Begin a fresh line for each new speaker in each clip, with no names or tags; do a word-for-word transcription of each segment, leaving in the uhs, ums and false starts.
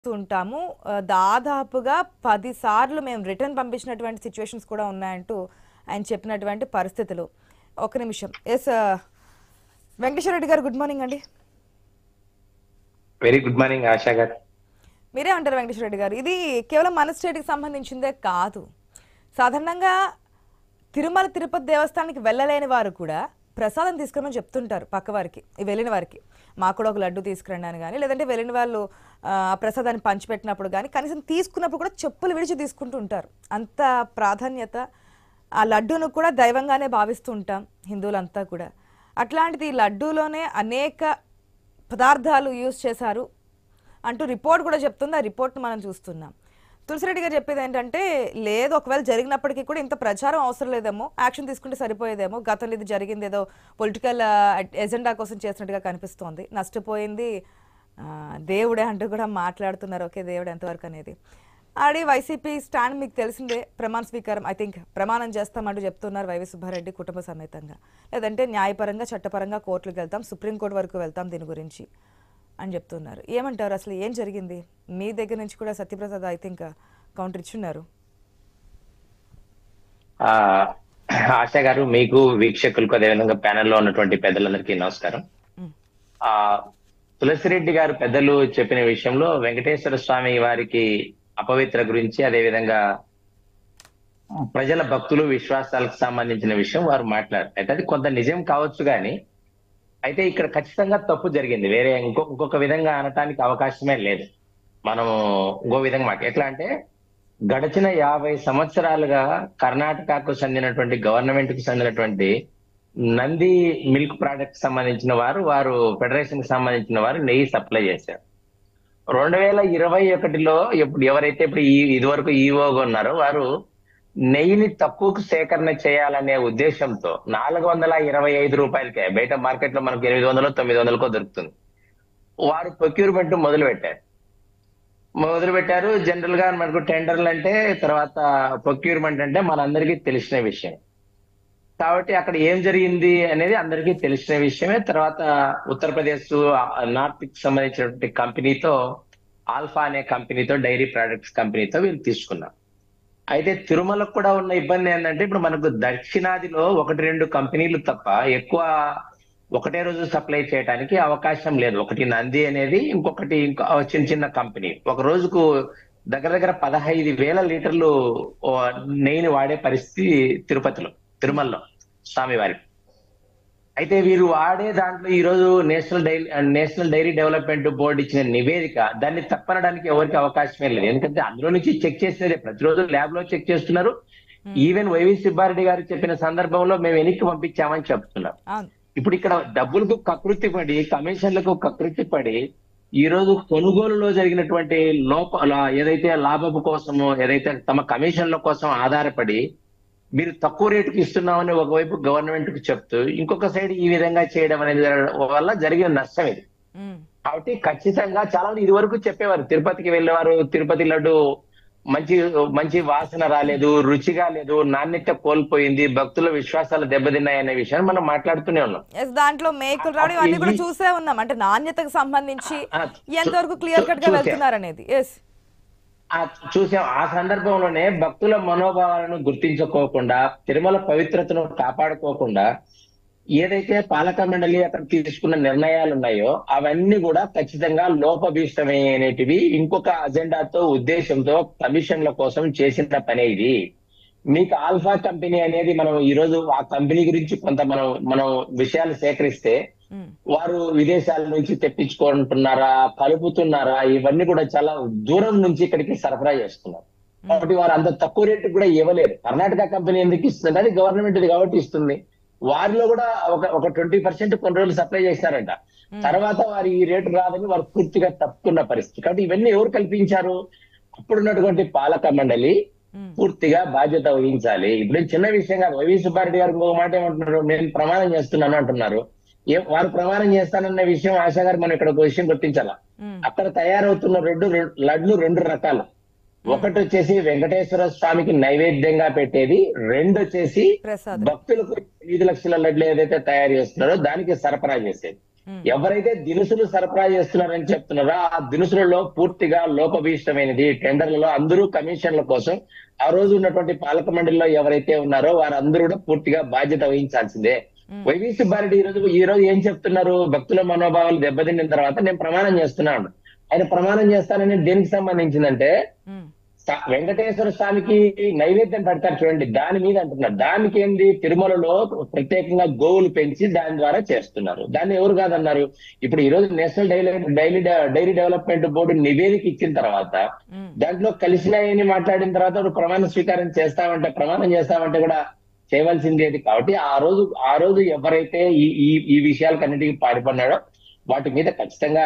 ఉంటాము. ఆహ్, దాదాపుగా పది సార్లు మేము రిటర్న్ పంపించినటువంటి సిట్యుయేషన్స్ కూడా ఉన్నాయంటూ ఆయన చెప్పినటువంటి పరిస్థితులు. ఒక నిమిషం. ఎస్ వెంకటేశ్వర రెడ్డి గారు, గుడ్ మార్నింగ్ అండి.
వెరీ గుడ్ మార్నింగ్ ఆశా గారు.
మీరే అంటారు వెంకటేశ్వర రెడ్డి గారు, ఇది కేవలం మన స్టేట్కి సంబంధించిందే కాదు. సాధారణంగా తిరుమల తిరుపతి దేవస్థానానికి వెళ్ళలేని వారు కూడా ప్రసాదం తీసుకురమని చెప్తుంటారు పక్క వారికి, వెళ్ళిన వారికి. మాకు కూడా ఒక లడ్డు తీసుకురండి అని కానీ, లేదంటే వెళ్ళిన వాళ్ళు ఆ ప్రసాదాన్ని పంచిపెట్టినప్పుడు కానీ, కనీసం తీసుకున్నప్పుడు కూడా చెప్పులు విడిచి తీసుకుంటూ ఉంటారు. అంత ప్రాధాన్యత ఆ లడ్డూను కూడా దైవంగానే భావిస్తూ ఉంటాం హిందువులంతా కూడా. అట్లాంటిది ఈ లడ్డూలోనే అనేక పదార్థాలు యూజ్ చేశారు అంటూ రిపోర్ట్ కూడా చెప్తుంది. ఆ రిపోర్ట్ను మనం చూస్తున్నాం. తులసిరెడ్డి గారు చెప్పేది ఏంటంటే, లేదు ఒకవేళ జరిగినప్పటికీ కూడా ఇంత ప్రచారం అవసరం లేదేమో, యాక్షన్ తీసుకుంటే సరిపోయేదేమో, గతంలో ఇది జరిగింది ఏదో పొలిటికల్ ఎజెండా కోసం చేసినట్టుగా కనిపిస్తోంది, నష్టపోయింది దేవుడే అంటూ కూడా మాట్లాడుతున్నారు. ఓకే, దేవుడు ఎంతవరకు అనేది. ఆడి వైసీపీ స్టాండ్ మీకు తెలిసిందే, ప్రమాణ స్వీకారం ఐ థింక్ ప్రమాణం చేస్తామంటూ చెప్తున్నారు వైవి సుబ్బారెడ్డి కుటుంబ సమేతంగా. లేదంటే న్యాయపరంగా చట్టపరంగా కోర్టులకు వెళ్తాం, సుప్రీంకోర్టు వరకు వెళ్తాం దీని గురించి అని చెప్తున్నారు. ఏమంటారు, అసలు ఏం జరిగింది? మీ దగ్గర నుంచి కూడా సత్యప్రసాద్ ఐ థింక్ కౌంటర్ ఇచ్చున్నారు.
ఆశా గారు, మీకు వీక్షకులకు అదేవిధంగా ప్యానెల్లో ఉన్నటువంటి పెద్దలందరికీ నమస్కారం. ఆ తులసిరెడ్డి గారు పెద్దలు చెప్పిన విషయంలో వెంకటేశ్వర స్వామి వారికి అపవిత్ర గురించి, అదేవిధంగా ప్రజల భక్తులు విశ్వాసాలకు సంబంధించిన విషయం వారు మాట్లాడారు. అయితే అది కొంత నిజం కావచ్చు కానీ, అయితే ఇక్కడ ఖచ్చితంగా తప్పు జరిగింది. వేరే ఇంకో ఇంకొక విధంగా అనటానికి అవకాశమే లేదు. మనము ఇంకో విధంగా మాట ఎట్లా అంటే, గడిచిన యాభై సంవత్సరాలుగా కర్ణాటకకు చెందినటువంటి గవర్నమెంట్ కు చెందినటువంటి నంది మిల్క్ ప్రోడక్ట్ సంబంధించిన వారు వారు ఫెడరేషన్ కి సంబంధించిన వారు నెయ్యి సప్లై చేశారు. రెండు వేల ఇరవై ఒకటిలో ఇప్పుడు ఎవరైతే ఇప్పుడు ఈ ఇదివరకు ఈఓగా ఉన్నారో వారు నెయ్యిని తక్కువకు సేకరణ చేయాలనే ఉద్దేశంతో నాలుగు వందల ఇరవై ఐదు రూపాయలకే, బయట మార్కెట్ లో మనకు ఎనిమిది వందలు తొమ్మిది వందలకో దొరుకుతుంది, వారు ప్రొక్యూర్మెంట్ మొదలు పెట్టారు మొదలు పెట్టారు జనరల్ గా మనకు టెండర్లు అంటే, తర్వాత ప్రొక్యూర్మెంట్ అంటే మనందరికీ తెలిసిన విషయం. కాబట్టి అక్కడ ఏం జరిగింది అనేది అందరికీ తెలిసిన విషయమే. తర్వాత ఉత్తరప్రదేశ్ నార్త్ కి సంబంధించినటువంటి కంపెనీతో, ఆల్ఫా అనే కంపెనీతో, డైరీ ప్రొడక్ట్స్ కంపెనీతో వీళ్ళు తీసుకున్నారు. అయితే తిరుమలకు కూడా ఉన్న ఇబ్బంది ఏంటంటే, ఇప్పుడు మనకు దక్షిణాదిలో ఒకటి రెండు కంపెనీలు తప్ప ఎక్కువ ఒకటే రోజు సప్లై చేయడానికి అవకాశం లేదు. ఒకటి నంది అనేది, ఇంకొకటి ఇంకో చిన్న చిన్న కంపెనీ ఒక రోజుకు దగ్గర దగ్గర పదహైదు వేల లీటర్లు నెయ్యిని వాడే పరిస్థితి తిరుపతిలో, తిరుమలలో స్వామివారికి. అయితే వీరు వాడే దాంట్లో ఈ రోజు national dairy national dairy development board ఇచ్చిన నివేదిక దాన్ని తప్పనడానికి ఎవరికి అవకాశమే లేదు. ఎందుకంటే అందులో నుంచి చెక్ చేసేదే, ప్రతిరోజు ల్యాబ్ లో చెక్ చేస్తున్నారు. ఈవెన్ వైవి సుబ్బారెడ్డి గారు చెప్పిన సందర్భంలో మేము వెనక్కి పంపించామని చెప్తున్నారు. ఇప్పుడు ఇక్కడ డబ్బులకు కకృతి పడి, కమిషన్లకు కకృతి పడి, ఈ రోజు కొనుగోలులో జరిగినటువంటి లోప ఏదైతే లాభపు కోసమో, ఏదైతే తమ కమిషన్ల కోసం ఆధారపడి మీరు తక్కువ రేటుకి ఇస్తున్నామని ఒకవైపు గవర్నమెంట్ కు చెప్తూ, ఇంకొక సైడ్ ఈ విధంగా చేయడం అనేది వల్ల జరిగిన నష్టం ఇది. కాబట్టి ఖచ్చితంగా చాలా మంది ఇది వరకు చెప్పేవారు, తిరుపతికి వెళ్ళేవారు, తిరుపతి లడ్డు మంచి మంచి వాసన రాలేదు, రుచిగా లేదు, నాణ్యత కోల్పోయింది, భక్తుల విశ్వాసాలు దెబ్బతిన్నాయి అనే విషయాన్ని మనం మాట్లాడుతూనే ఉన్నాం.
దాంట్లో మేకులు రావడం ఇవన్నీ కూడా చూసే ఉన్నాం. అంటే నాణ్యతకు సంబంధించి ఎంతవరకు క్లియర్ కట్ గా వెళ్తున్నారు అనేది
చూసాం. ఆ సందర్భంలోనే భక్తుల మనోభావాలను గుర్తించుకోకుండా, తిరుమల పవిత్రతను కాపాడుకోకుండా ఏదైతే పాలక మండలి అక్కడ తీసుకున్న నిర్ణయాలు ఉన్నాయో అవన్నీ కూడా ఖచ్చితంగా లోపభీష్టమైనటివి, ఇంకొక అజెండాతో, ఉద్దేశంతో, కమిషన్ల కోసం చేసిన పనే ఇది. మీకు ఆల్ఫా కంపెనీ అనేది, మనం ఈ రోజు ఆ కంపెనీ గురించి కొంత మనం మనం విషయాలు సేకరిస్తే, వారు విదేశాల నుంచి తెప్పించుకుంటున్నారా, కలుపుతున్నారా, ఇవన్నీ కూడా చాలా దూరం నుంచి ఇక్కడికి సరఫరా చేస్తున్నారు. కాబట్టి వారు అంత తక్కువ రేటు కూడా ఇవ్వలేరు. కర్ణాటక కంపెనీ ఎందుకు ఇస్తుంది? అది గవర్నమెంట్ కాబట్టి ఇస్తుంది. వారిలో కూడా ఒక ఒక ట్వంటీ పర్సెంట్ కొన్ని రోజులు సప్లై చేస్తారంట. తర్వాత వారు ఈ రేటు రాదని వారు పూర్తిగా తప్పుకున్న పరిస్థితి. కాబట్టి ఇవన్నీ ఎవరు కల్పించారు? అప్పుడున్నటువంటి పాలక మండలి పూర్తిగా బాధ్యత వహించాలి. ఇప్పుడు చిన్న విషయం కాదు. వైవి సుబ్బారెడ్డి గారు ఇంకొక మాట ఏమంటున్నారు, నేను ప్రమాణం చేస్తున్నాను అంటున్నారు. ఏ వారు ప్రమాణం చేస్తానన్న విషయం ఆశా గారు మనం ఇక్కడ ఒక విషయం గుర్తించాలా. అక్కడ తయారవుతున్న రెండు లడ్లు రెండు రకాలు. ఒకటి వచ్చేసి వెంకటేశ్వర స్వామికి నైవేద్యంగా పెట్టేది, రెండు వచ్చేసి భక్తులకు ఐదు లక్షల లడ్లు ఏదైతే తయారు చేస్తున్నారో దానికి సరఫరా చేసేది. ఎవరైతే దినుసులు సరఫరా చేస్తున్నారని చెప్తున్నారో ఆ దినుసులలో పూర్తిగా లోపభీష్టమైనది. టెండర్లలో అందరూ కమిషన్ల కోసం ఆ రోజు ఉన్నటువంటి పాలక మండలిలో ఎవరైతే ఉన్నారో వారందరూ కూడా పూర్తిగా బాధ్యత వహించాల్సిందే. వైవి సుబ్బారెడ్డి ఈ రోజు ఈ రోజు ఏం చెప్తున్నారు? భక్తుల మనోభావాలు దెబ్బతిన్న తర్వాత నేను ప్రమాణం చేస్తున్నాను. ఆయన ప్రమాణం చేస్తానని దేనికి సంబంధించిందంటే వెంకటేశ్వర స్వామికి నైవేద్యం పెడతారు చూడండి, దాని మీద అంటున్నారు. దానికి ఏంది, తిరుమలలో ప్రత్యేకంగా గోవులు పెంచి దాని ద్వారా చేస్తున్నారు. దాన్ని ఎవరు కాదన్నారు? ఇప్పుడు ఈ రోజు national dairy dairy dairy development board నివేదిక ఇచ్చిన తర్వాత దాంట్లో కలిసినాయని మాట్లాడిన తర్వాత ఒక ప్రమాణ స్వీకారం చేస్తామంటే ప్రమాణం చేస్తామంటే కూడా చేయవలసిందేది. కాబట్టి ఆ రోజు ఆ రోజు ఎవరైతే ఈ ఈ ఈ విషయాలకన్నిటికీ పాడిపడినాడో వాటి మీద ఖచ్చితంగా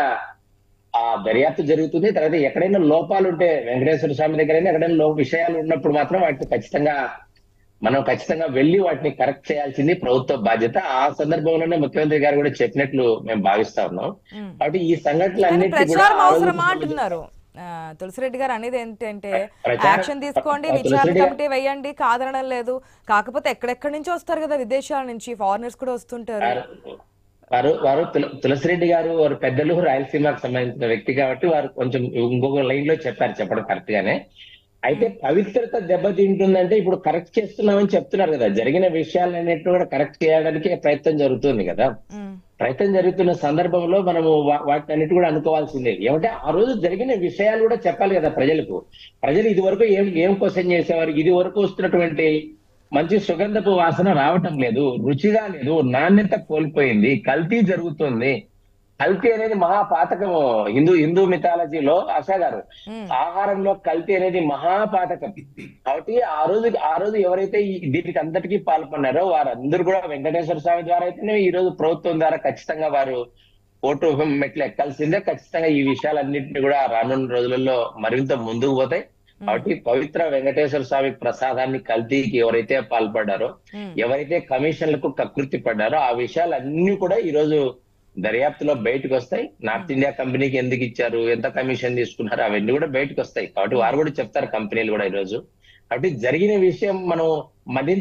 ఆ దర్యాప్తు జరుగుతుంది. తర్వాత ఎక్కడైనా లోపాలు ఉంటే వెంకటేశ్వర స్వామి దగ్గర ఎక్కడైనా లో విషయాలు ఉన్నప్పుడు మాత్రం వాటిని ఖచ్చితంగా మనం ఖచ్చితంగా వెళ్లి వాటిని కరెక్ట్ చేయాల్సింది ప్రభుత్వ బాధ్యత. ఆ సందర్భంలోనే ముఖ్యమంత్రి గారు కూడా చెప్పినట్లు మేము భావిస్తా ఉన్నాం. కాబట్టి ఈ సంఘటనలు అన్నింటినీ కూడా
అవసరమా అంటున్నారు తులసిరెడ్డి గారు అనేది ఏంటంటే యాక్షన్ తీసుకోండి, విచారణ కమిటీ వేయండి, కాదనడం లేదు. కాకపోతే ఎక్కడెక్కడి నుంచి వస్తారు కదా, విదేశాల నుంచి ఫారినర్స్ కూడా వస్తుంటారు.
వారు వారు తులసిరెడ్డి గారు వారు పెద్దలు రాయలసీమకు సంబంధించిన వ్యక్తి కాబట్టి వారు కొంచెం ఇంకొక లైన్ లో చెప్పారు, చెప్పడం కరెక్ట్ గానే. అయితే పవిత్రత దెబ్బతింటుందంటే ఇప్పుడు కరెక్ట్ చేస్తున్నామని చెప్తున్నారు కదా, జరిగిన విషయాలన్నింటినీ కూడా కరెక్ట్ చేయడానికి ప్రయత్నం జరుగుతుంది కదా. ప్రయత్నం జరుగుతున్న సందర్భంలో మనము వాటిని అన్నిటి కూడా అనుకోవాల్సిందే. ఏమంటే ఆ రోజు జరిగిన విషయాలు కూడా చెప్పాలి కదా ప్రజలకు. ప్రజలు ఇది వరకు ఏం ఏం క్వశ్చన్ చేసేవారు? ఇది వరకు వస్తున్నటువంటి మంచి సుగంధపు వాసన రావటం లేదు, రుచిగా లేదు, నాణ్యత కోల్పోయింది, కల్తీ జరుగుతుంది. కల్తీ అనేది మహాపాతకము. హిందూ హిందూ మిథాలజీలో ఆశా గారు ఆహారంలో కల్తీ అనేది మహాపాతకం. కాబట్టి ఆ రోజు ఆ రోజు ఎవరైతే ఈ దీనికి అంతటికీ పాల్పన్నారో వారందరూ కూడా వెంకటేశ్వర స్వామి ద్వారా అయితేనే ఈ రోజు ప్రభుత్వం ద్వారా ఖచ్చితంగా వారు కోర్టు మెట్లు ఎక్కాల్సిందే. ఖచ్చితంగా ఈ విషయాలన్నింటినీ కూడా రానున్న రోజులలో మరింత ముందుకు పోతాయి. కాబట్టి పవిత్ర వెంకటేశ్వర స్వామి ప్రసాదాన్ని కల్తీకి ఎవరైతే పాల్పడ్డారో, ఎవరైతే కమిషన్లకు కకృతి పడ్డారో ఆ విషయాలన్నీ కూడా ఈ రోజు దర్యాప్తులో బయటకు వస్తాయి. నార్త్ ఇండియా కంపెనీకి ఎందుకు ఇచ్చారు, ఎంత కమిషన్ తీసుకున్నారు, అవన్నీ కూడా బయటకు వస్తాయి. కాబట్టి వారు కూడా చెప్తారు కంపెనీలు కూడా ఈ రోజు. కాబట్టి జరిగిన విషయం మనం మరింత